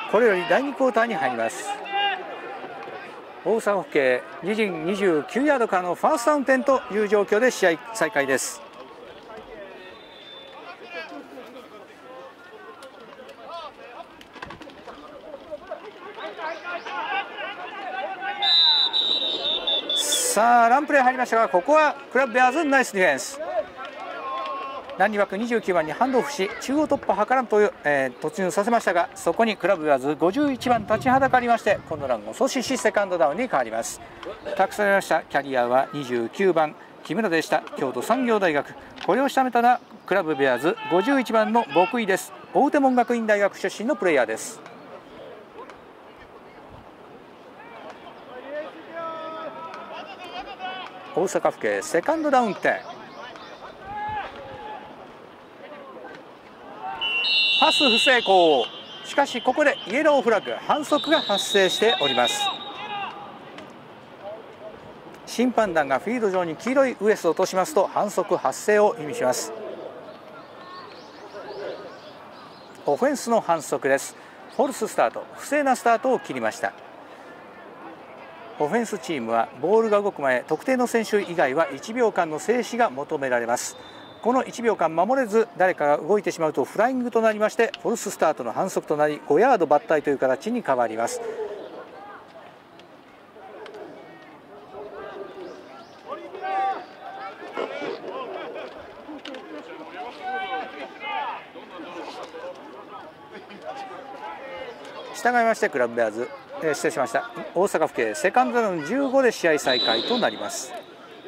これより第2クォーターに入ります。大阪府警自陣29ヤードからのファーストダウン点という状況で試合再開です。さあランプレー入りましたが、ここはクラブベアーズナイスディフェンス。ランニバック29番にハンドオフし中央突破図らんと、突入させましたが、そこにクラブベアーズ51番立ちはだかりまして、今度ランを阻止しセカンドダウンに変わります。託されましたキャリアは29番木村でした。京都産業大学。これを仕留めたのはクラブベアーズ51番の牧井です。大手門学院大学出身のプレイヤーです。大阪府警セカンドダウン点。パス不成功。しかしここでイエローフラッグ、反則が発生しております。審判団がフィールド上に黄色いウエストを落としますと反則発生を意味します。オフェンスの反則です。フォルススタート、不正なスタートを切りました。オフェンスチームはボールが動く前、特定の選手以外は1秒間の静止が求められます。この1秒間守れず誰かが動いてしまうとフライングとなりまして、フォルススタートの反則となり5ヤード抜体という形に変わります。従いましてクラブベアーズ、失礼しました、大阪府警セカンドダウン15で試合再開となります。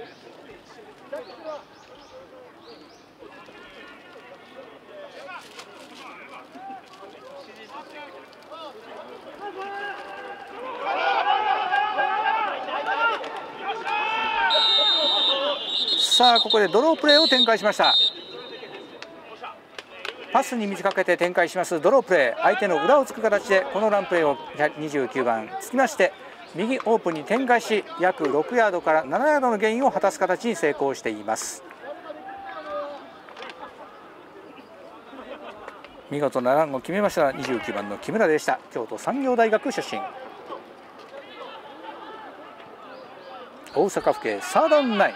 さあここでドロープレーを展開しました。パスに見せかけて展開しますドロープレー、相手の裏をつく形でこのランプレーを29番つきまして右オープンに展開し、約6ヤードから7ヤードのゲインを果たす形に成功しています。見事なランを決めましたが29番の木村でした。京都産業大学出身。大阪府警サードダウン9。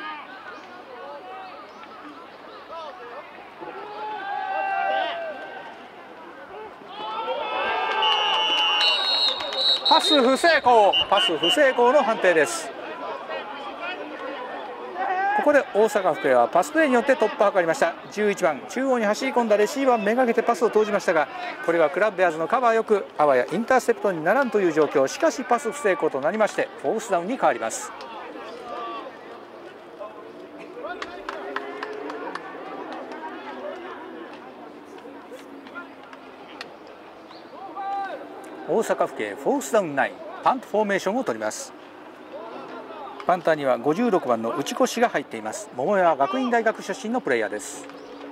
パス不成功、パス不成功の判定です。ここで大阪府警はパスプレーによって突破を図りました。11番中央に走り込んだレシーバーめがけてパスを投じましたが、これはクラブベアーズのカバーよくあわやインターセプトにならんという状況。しかしパス不成功となりましてフォースダウンに変わります。大阪府警フォースダウン9、パントフォーメーションを取ります。パンターには56番の内越が入っています。桃山学院大学出身のプレイヤーです。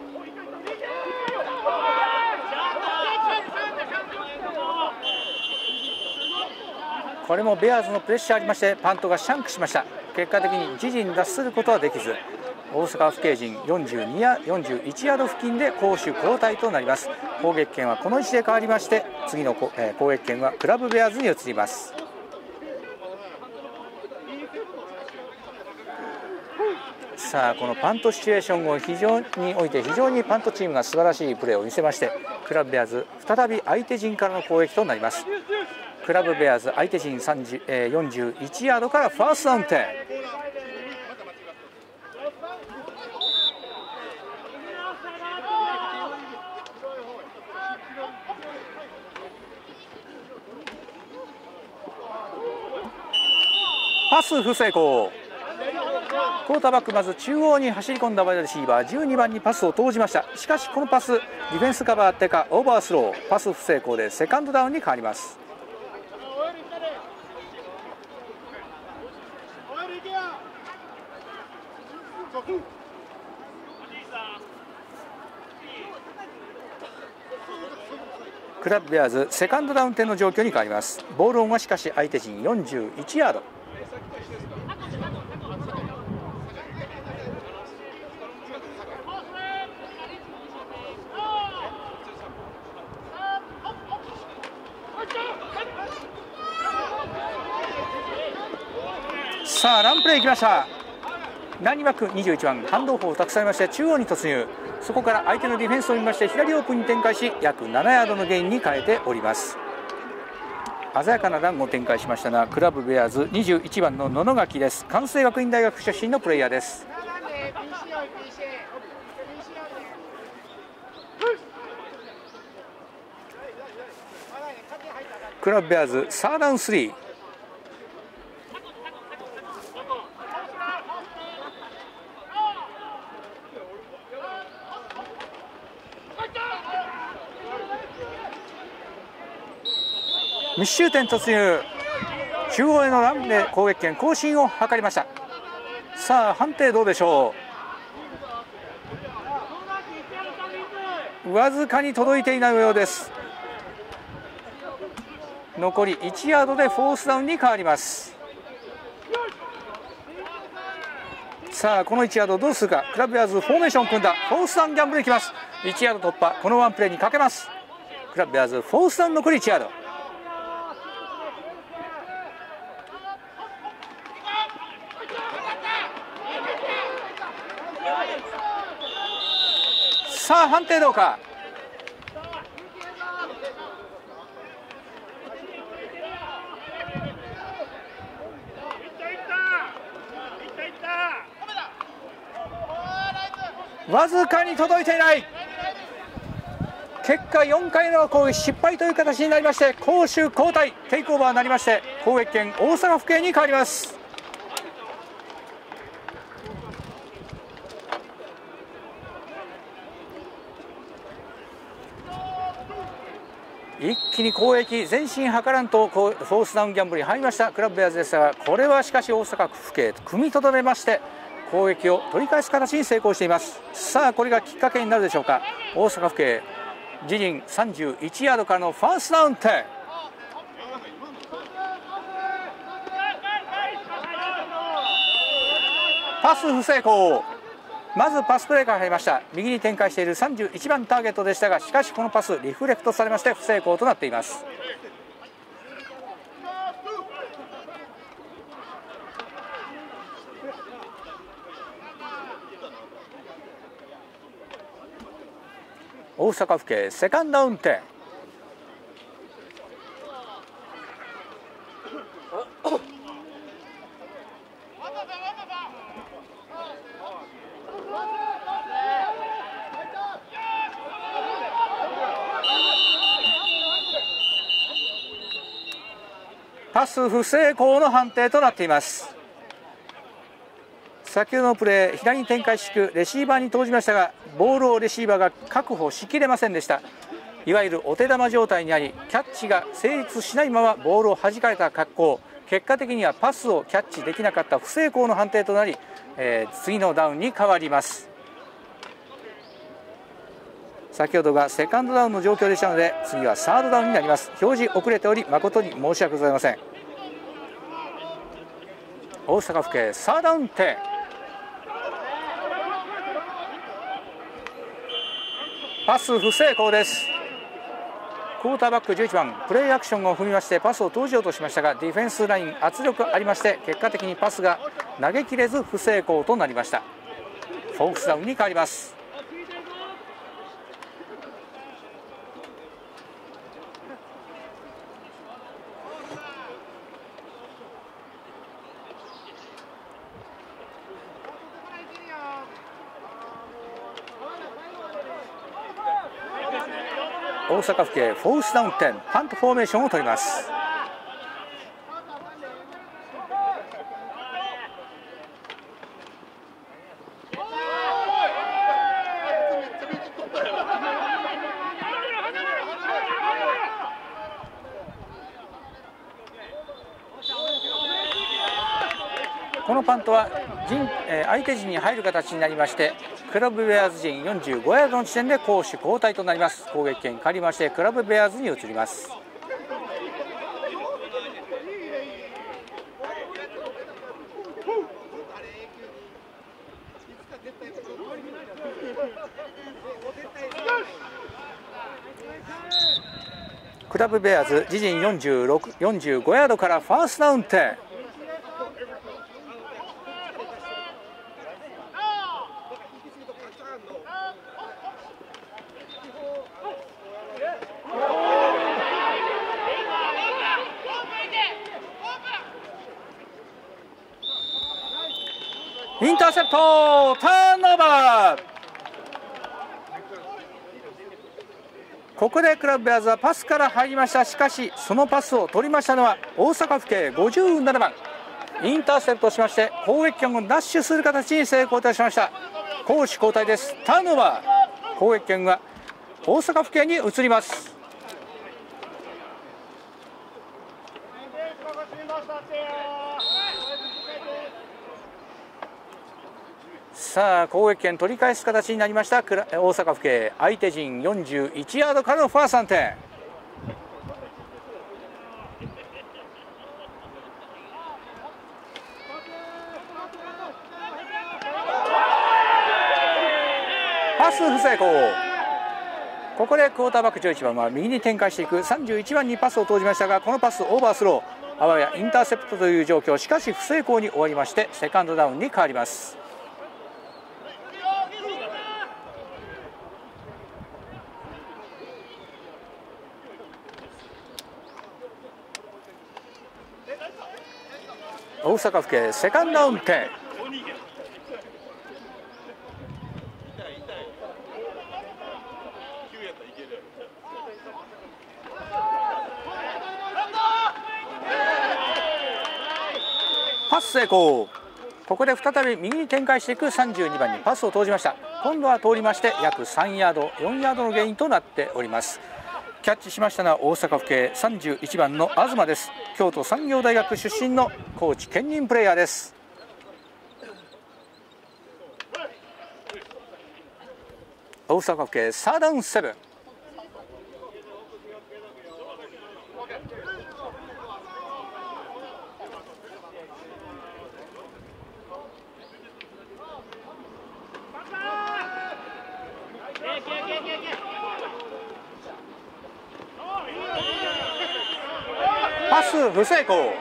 これもベアーズのプレッシャーありましてパントがシャンクしました。結果的に自陣に脱することはできず、大阪府警陣41ヤード付近で攻守交代となります。攻撃権はこの位置で変わりまして、次の攻撃権はクラブベアーズに移ります。さあこのパントシチュエーションをにおいて非常にパントチームが素晴らしいプレーを見せまして、クラブベアーズ再び相手陣からの攻撃となります。クラブベアーズ相手陣41ヤードからファーストダウン点。パス不成功。クォーターバックまず中央に走り込んだワイドレシーバー12番にパスを投じました。しかしこのパスディフェンスカバーあってかオーバースロー、パス不成功でセカンドダウンに変わります。クラブベアーズセカンドダウン点の状況に変わります。ボールオンはしかし相手陣41ヤード。 さあランプレー行きました。ランニバック21番ハンドオフを託されまして中央に突入。そこから相手のディフェンスを見まして左オープンに展開し約7ヤードのゲインに変えております。鮮やかなランを展開しましたがクラブベアーズ21番の野々垣です。関西学院大学出身のプレイヤーです。クラブベアーズサーダウン3。密集点突入。中央へのランで攻撃権更新を図りました。さあ判定どうでしょう。わずかに届いていないようです。残り1ヤードでフォースダウンに変わります。さあこの1ヤードどうするか。クラブベアーズフォーメーションを組んだフォースダウンギャンブルいきます。1ヤード突破。このワンプレーにかけます。クラブベアーズフォースダウン残り1ヤード。さあ判定どうか。わずかに届いていない。結果4回の攻撃失敗という形になりまして攻守交代テイクオーバーになりまして攻撃権大阪府警に変わります。一気に攻撃前進図らんとフォースダウンギャンブルに入りましたクラブベアーズですが、これはしかし大阪府警組みとどめまして攻撃を取り返す形に成功しています。さあこれがきっかけになるでしょうか。大阪府警自陣31ヤードからのファーストダウン10。パス不成功。まずパスプレーから入りました。右に展開している31番ターゲットでしたが、しかしこのパスリフレクトされまして不成功となっています。大阪府警セカンドダウン10。パス不成功の判定となっています。先ほどのプレー左に展開していくレシーバーに投じましたがボールをレシーバーが確保しきれませんでした。いわゆるお手玉状態にありキャッチが成立しないままボールを弾かれた格好、結果的にはパスをキャッチできなかった不成功の判定となり、次のダウンに変わります。先ほどがセカンドダウンの状況でしたので次はサードダウンになります。表示遅れており誠に申し訳ございません。大阪府警サードダウン10。パス不成功です。クォーターバック11番プレーアクションを踏みましてパスを投じようとしましたがディフェンスライン圧力ありまして結果的にパスが投げきれず不成功となりました。フォースダウンに変わります。大阪府警フォースダウン10パントフォーメーションを取ります。このパントは相手陣に入る形になりましてクラブベアーズ陣45ヤードの地点で攻守交代となります。攻撃権変わりましてクラブベアーズに移ります。クラブベアーズ自陣45ヤードからファーストダウン10。 ーセプト、ターンオーバー。ここでクラブベアーズはパスから入りました。しかしそのパスを取りましたのは大阪府警57番。インターセプトしまして攻撃権を奪取する形に成功いたしました。攻守交代です。ターンオーバー。攻撃権は大阪府警に移ります。さあ攻撃権取り返す形になりました。大阪府警、相手陣41ヤードからのファースト3点。パス不成功。ここでクォーターバック11番は右に展開していく31番にパスを投じましたが、このパスオーバースロー、あわやインターセプトという状況、しかし不成功に終わりましてセカンドダウンに変わります。大阪府警セカンドダウン10。パス成功。ここで再び右に展開していく32番にパスを投じました。今度は通りまして約3ヤード4ヤードのゲインとなっております。キャッチしましたのは大阪府警31番の東です。京都産業大学出身の高知兼任プレーヤーです。大阪府警サーダウン7。パス不成功。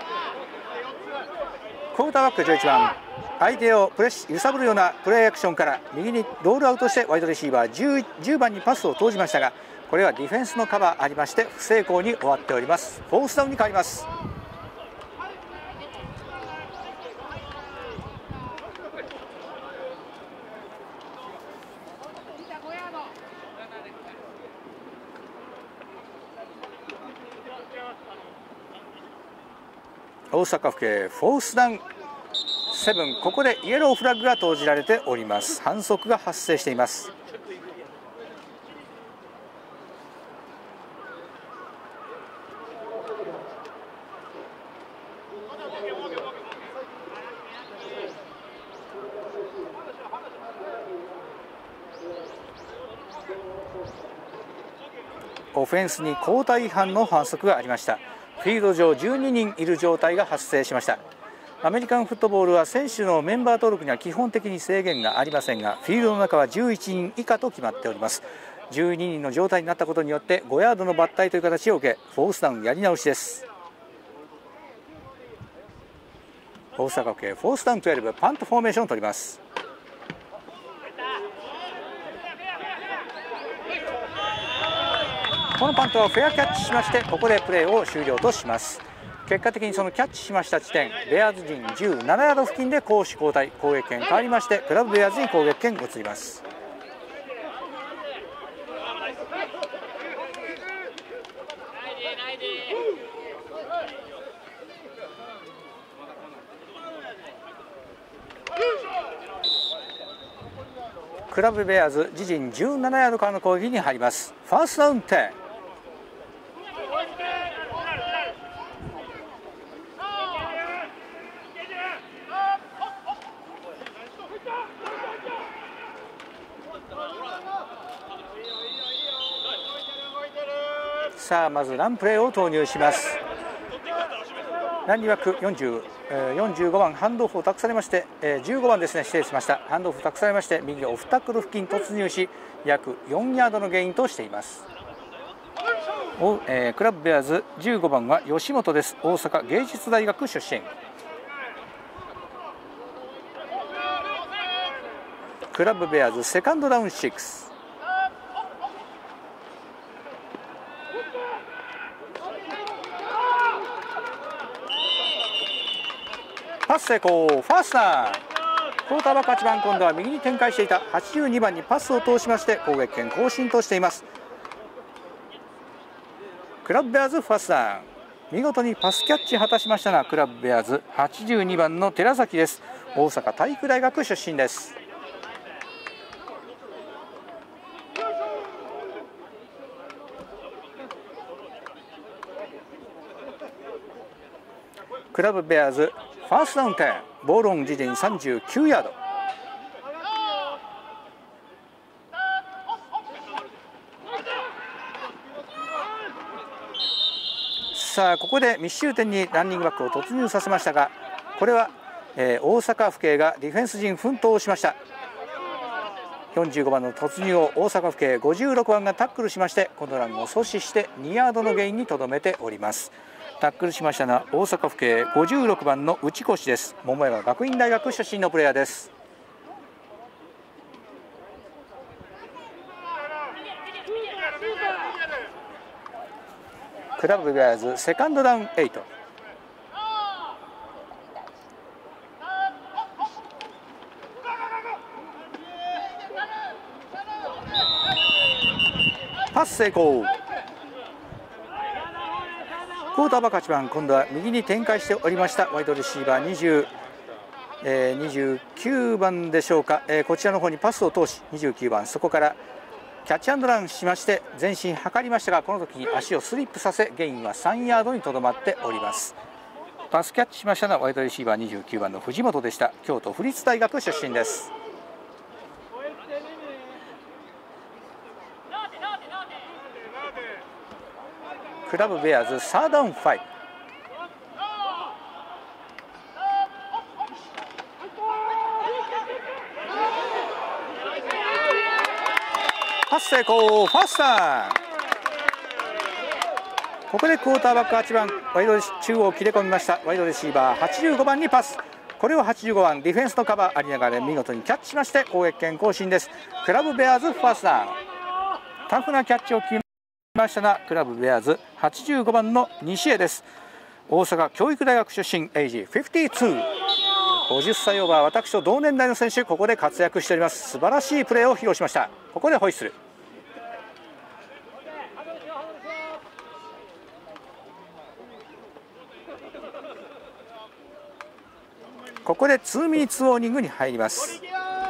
クォーターバック11番、相手を揺さぶるようなプレーアクションから右にロールアウトしてワイドレシーバー 10番にパスを投じましたが、これはディフェンスのカバーありまして不成功に終わっております。フォースダウンに変わります。大阪府警フォースダウン7、ここでイエローフラッグが投じられております。反則が発生しています。オフェンスに交代違反の反則がありました。フィールド上12人いる状態が発生しました。アメリカンフットボールは選手のメンバー登録には基本的に制限がありませんが、フィールドの中は11人以下と決まっております。12人の状態になったことによって5ヤードの抜体という形を受け、フォースダウンやり直しです。大阪府警フォースダウン12、パントフォーメーションを取ります。このパントはフェアキャッチしまして、ここでプレーを終了とします。結果的にそのキャッチしました地点、ベアーズ陣17ヤード付近で攻守交代、攻撃権変わりましてクラブベアーズに攻撃権移ります。クラブベアーズ自陣17ヤードからの攻撃に入ります。ファーストダウン10。さあまずランプレーを投入します。ランニバック45番ハンドオフを託されまして、15番ですね、失礼しました。ハンドオフを託されまして右オフタックル付近突入し、約4ヤードのゲインとしています。クラブベアーズ15番は吉本です。大阪芸術大学出身。クラブベアーズセカンドダウン6。パス成功、ファーストダウン。 クォーターバック8番、今度は右に展開していた82番にパスを通しまして攻撃権更新としています。クラブベアーズファーストダウン、見事にパスキャッチ果たしましたが、クラブベアーズ82番の寺崎です。大阪体育大学出身です。クラブベアーズファーストダウン10、ボールオン自陣39ヤード。さあここで密集点にランニングバックを突入させましたが、これは、大阪府警がディフェンス陣奮闘をしました。45番の突入を大阪府警56番がタックルしまして、このランを阻止して2ヤードのゲインにとどめております。タックルしましたのは大阪府警56番の内越です。桃山学院大学出身のプレーヤーです。クラブベアーズセカンドダウン8。パス成功。クォーターバック8番、今度は右に展開しておりましたワイドレシーバー29番でしょうか、こちらの方にパスを通し29番、そこからキャッチアンドランしまして前進図りましたが、この時に足をスリップさせゲインは3ヤードにとどまっております。パスキャッチしましたのはワイドレシーバー29番の藤本でした。京都府立大学出身です。クラブベアーズサードダウン5。パス成功、ファーストダウン。ここでクォーターバック8番、ワイド中央切れ込みましたワイドレシーバー85番にパス。これを85番ディフェンスのカバーありながら見事にキャッチしまして攻撃権更新です。クラブベアーズファーストダウン。タフなキャッチを決めましたが、クラブベアーズ85番の西江です。大阪教育大学出身、エイジ52、50歳オーバー、私と同年代の選手、ここで活躍しております。素晴らしいプレーを披露しました。ここでホイッスル。ここで2ミニッツウォーニングに入ります。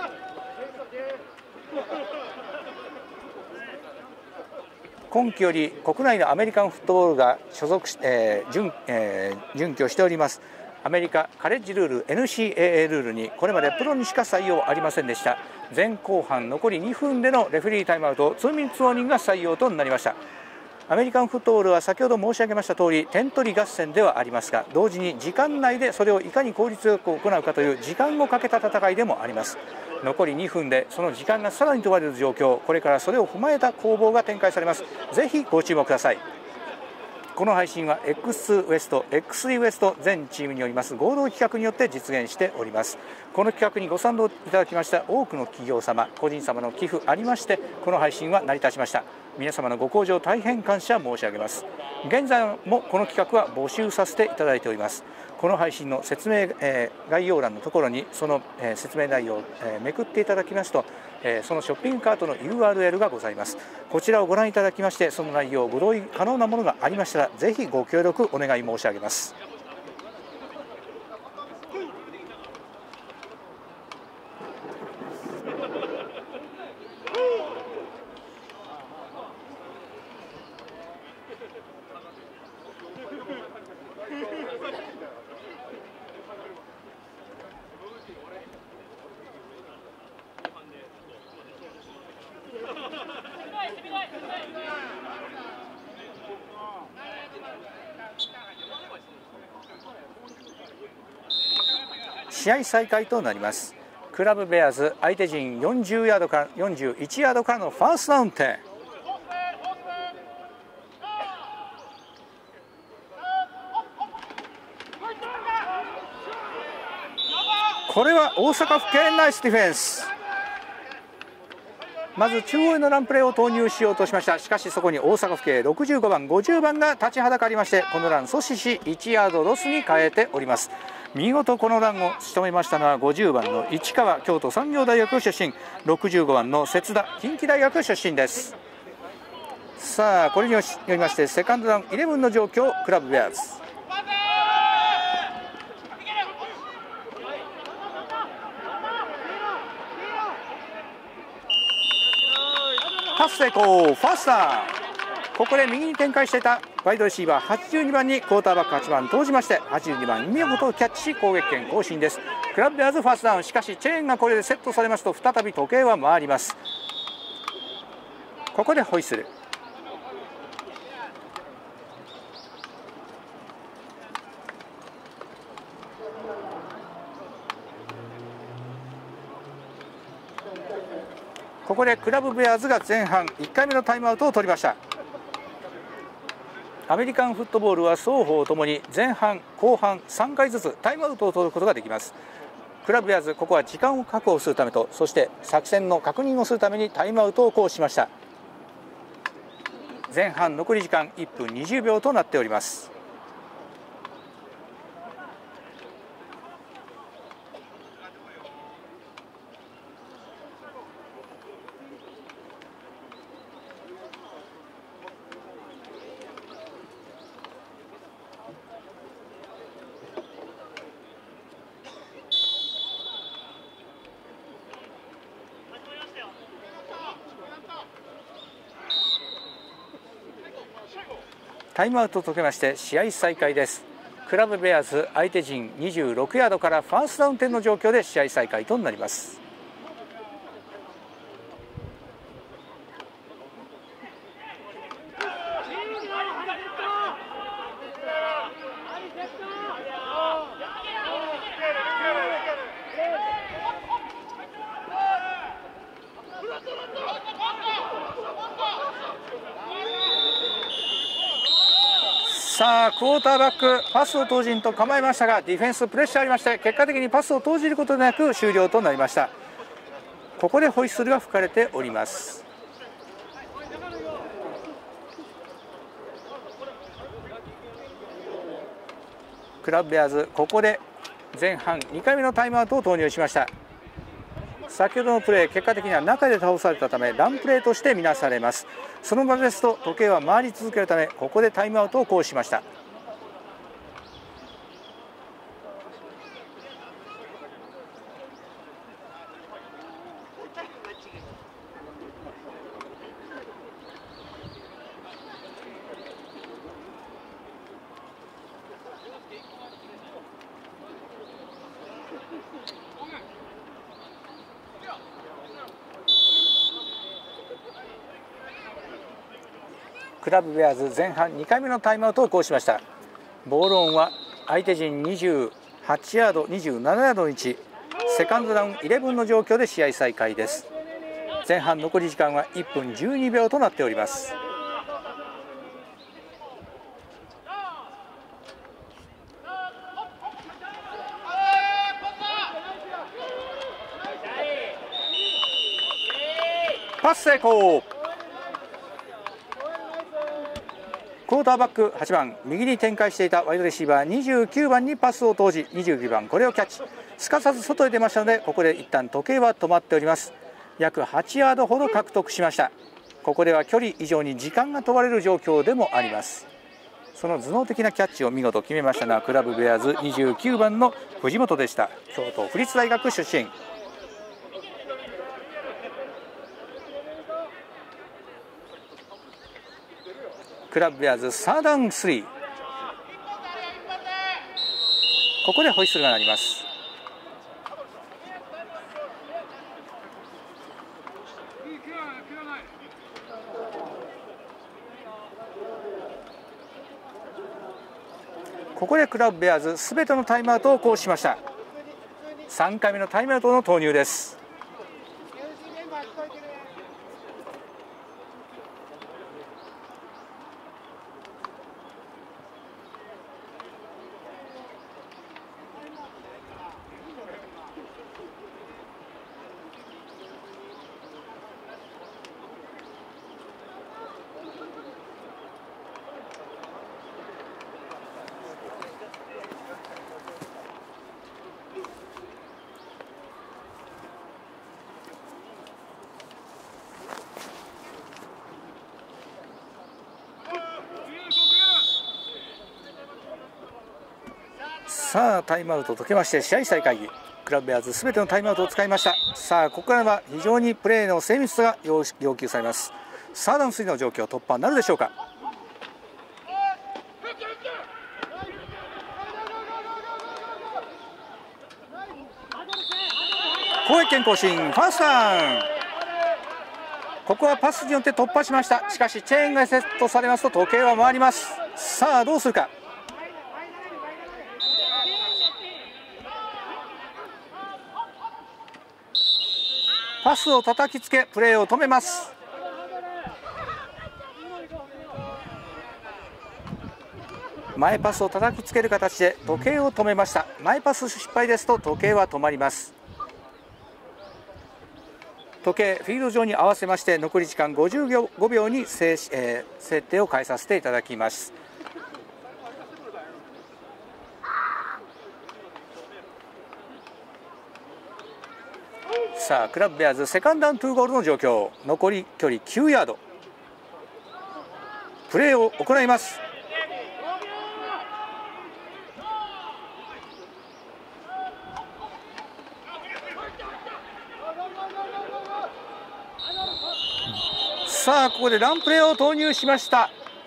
今季より国内のアメリカンフットボールが所属し、準拠しておりますアメリカカレッジルール NCAA ルールにこれまでプロにしか採用ありませんでした。前後半残り2分でのレフェリータイムアウト2ミニッツウォーニングが採用となりました。アメリカンフットボールは先ほど申し上げました通り点取り合戦ではありますが、同時に時間内でそれをいかに効率よく行うかという時間をかけた戦いでもあります。残り2分でその時間がさらに問われる状況、これからそれを踏まえた攻防が展開されます。ぜひご注目ください。この配信は X ウエスト X3 ウエスト全チームによります合同企画によって実現しております。この企画にご賛同いただきました多くの企業様個人様の寄付ありまして、この配信は成り立ちました。皆様のご好評大変感謝申し上げます。現在もこの企画は募集させていただいております。この配信の説明、概要欄のところにその、説明内容を、めくっていただきますと、そのショッピングカートの URL がございます。こちらをご覧いただきまして、その内容ご同意可能なものがありましたらぜひご協力お願い申し上げます。試合再開となります。クラブベアーズ相手陣40ヤードから41ヤードからのファーストダウン点。これは大阪府警ナイスディフェンス。 まず中央へのランプレーを投入しようとしました。しかしそこに大阪府警65番50番が立ちはだかりまして、このラン阻止し1ヤードロスに変えております。見事このランを仕留めましたのは50番の市川、京都産業大学出身、65番の節田、近畿大学出身です。さあこれによりましてセカンドダウン11の状況、クラブベアーズ。パス成功、ファースター。ここで右に展開していたワイドレシーバー82番にクォーターバック8番投じまして、82番見事キャッチし攻撃権更新です。クラブベアーズファーストダウン。しかしチェーンがこれでセットされますと再び時計は回ります。ここでホイッスル。ここでクラブベアーズが前半1回目のタイムアウトを取りました。アメリカンフットボールは双方ともに前半後半3回ずつタイムアウトを取ることができます。クラブベアーズここは時間を確保するためと、そして作戦の確認をするためにタイムアウトを行使しました。前半残り時間1分20秒となっております。タイムアウトを解けまして試合再開です。クラブベアーズ相手陣26ヤードからファーストダウン点の状況で試合再開となります。さあクォーターバックパスを投じんと構えましたが、ディフェンスプレッシャーありまして、結果的にパスを投じることなく終了となりました。ここでホイッスルが吹かれております。クラブベアーズここで前半2回目のタイムアウトを投入しました。先ほどのプレー、結果的には中で倒されたためランプレーとして見なされます。その場ですと時計は回り続けるため、ここでタイムアウトを行使しました。クラブベアーズ前半2回目のタイムアウトを行使しました。ボールオンは相手陣28ヤード27ヤードの位置、セカンドダウン11の状況で試合再開です。前半残り時間は1分12秒となっております。パス成功。クォーターバック8番右に展開していたワイドレシーバー29番にパスを投じ、29番これをキャッチ、すかさず外へ出ましたので、ここで一旦時計は止まっております。約8ヤードほど獲得しました。ここでは距離以上に時間が問われる状況でもあります。その頭脳的なキャッチを見事決めましたのはクラブベアーズ29番の藤本でした。京都府立大学出身。クラブベアーズサーダウン3。ここでホイッスルが鳴ります。ここでクラブベアーズすべてのタイムアウトを行使しました。3回目のタイムアウトの投入です。 さあタイムアウト解けまして試合再開。クラブベアーズすべてのタイムアウトを使いました。さあここからは非常にプレーの精密さが要求されます。サーダンスリーの状況、突破なるでしょうか。攻撃権更新、ファーストダウン。ここはパスによって突破しました。しかしチェーンがセットされますと時計は回ります。さあどうするか。パスを叩きつけプレーを止めます。前パスを叩きつける形で時計を止めました。前パス失敗ですと時計は止まります。時計フィールド上に合わせまして残り時間55秒に設定を変えさせていただきます。さあクラブベアーズセカンドダウン2ゴールの状況、残り距離9ヤード、プレーを行います。さあここでランプレーを投入しました。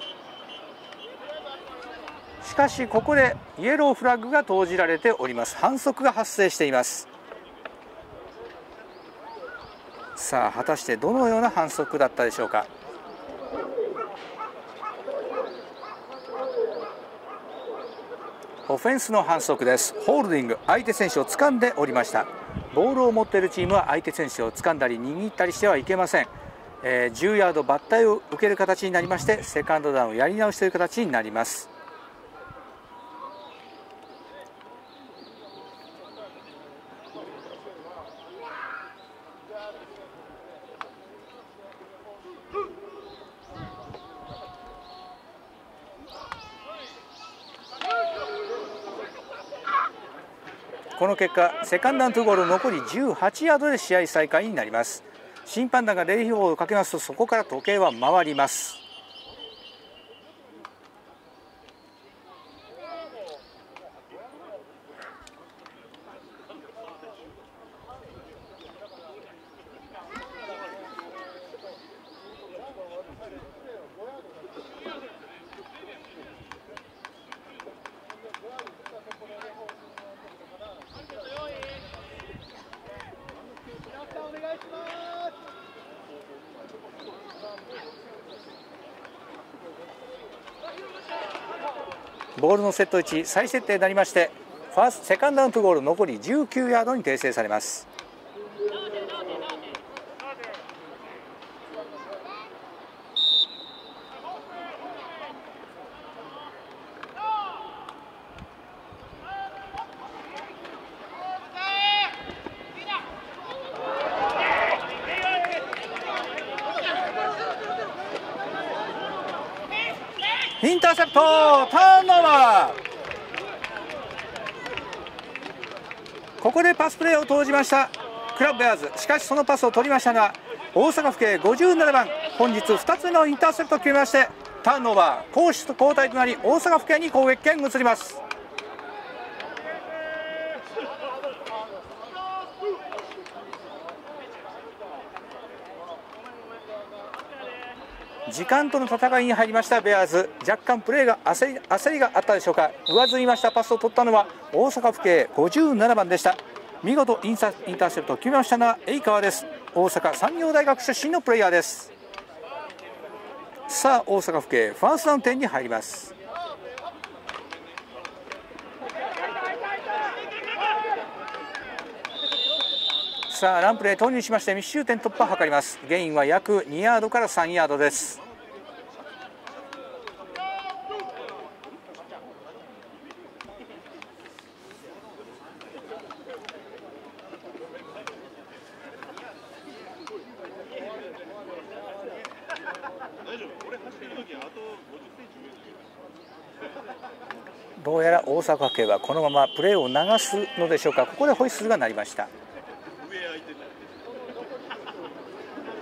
しかしここでイエローフラッグが投じられております。反則が発生しています。さあ果たしてどのような反則だったでしょうか。オフェンスの反則です。ホールディング、相手選手を掴んでおりました。ボールを持っているチームは相手選手を掴んだり握ったりしてはいけません。10ヤード抜体を受ける形になりましてセカンドダウンをやり直しという形になります。この結果セカンドダウン2ゴール残り18ヤードで試合再開になります。審判団がレイフォーをかけますとそこから時計は回ります。ボールのセット位置再設定になりましてセカンドダウン2ゴール残り19ヤードに訂正されます。インターセプト、ターンオーバー。ここでパスプレーを投じましたクラブベアーズ。しかしそのパスを取りましたのは大阪府警57番、本日2つ目のインターセプトを決めましてターンオーバー、攻守と交代となり大阪府警に攻撃権移ります。時間との戦いに入りましたベアーズ。若干プレーが焦りがあったでしょうか。上積みましたパスを取ったのは大阪府警57番でした。見事インターセプトを決めましたのはエイ川です。大阪産業大学出身のプレイヤーです。さあ大阪府警ファーストダウン点に入ります。さあランプレー投入しまして密集点突破を図ります。ゲインは約2ヤードから3ヤードです。どうやら大阪府警はこのままプレーを流すのでしょうか。ここでホイッスルが鳴りました。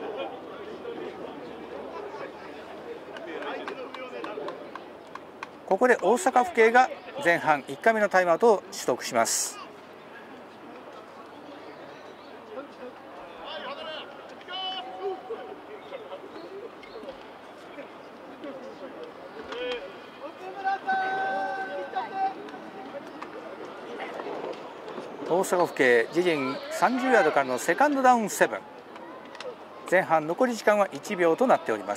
こここで大阪府警が前半1回目のタイムアウトを取得します。大阪府警自陣30ヤードからのセカンドダウン7、前半残り時間は1秒となっております。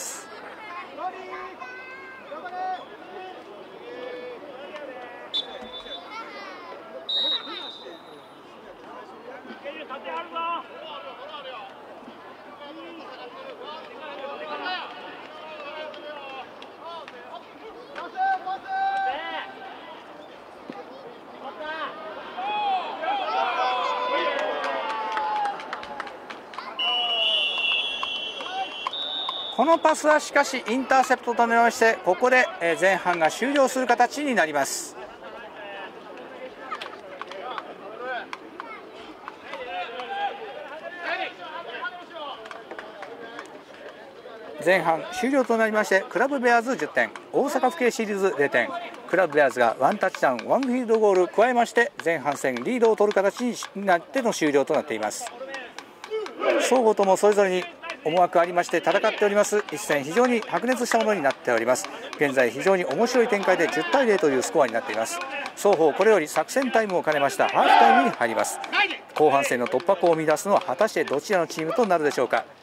このパスはしかしインターセプトとなりまして、ここで前半が終了する形になります。前半終了となりまして、クラブベアーズ10点、大阪府警シリーズ0点、クラブベアーズが1タッチダウン1フィールドゴール加えまして、前半戦リードを取る形になっての終了となっています。双方ともそれぞれに思惑ありまして戦っております。一戦非常に白熱したものになっております。現在非常に面白い展開で10対0というスコアになっています。双方これより作戦タイムを兼ねましたハーフタイムに入ります。後半戦の突破口を生み出すのは果たしてどちらのチームとなるでしょうか。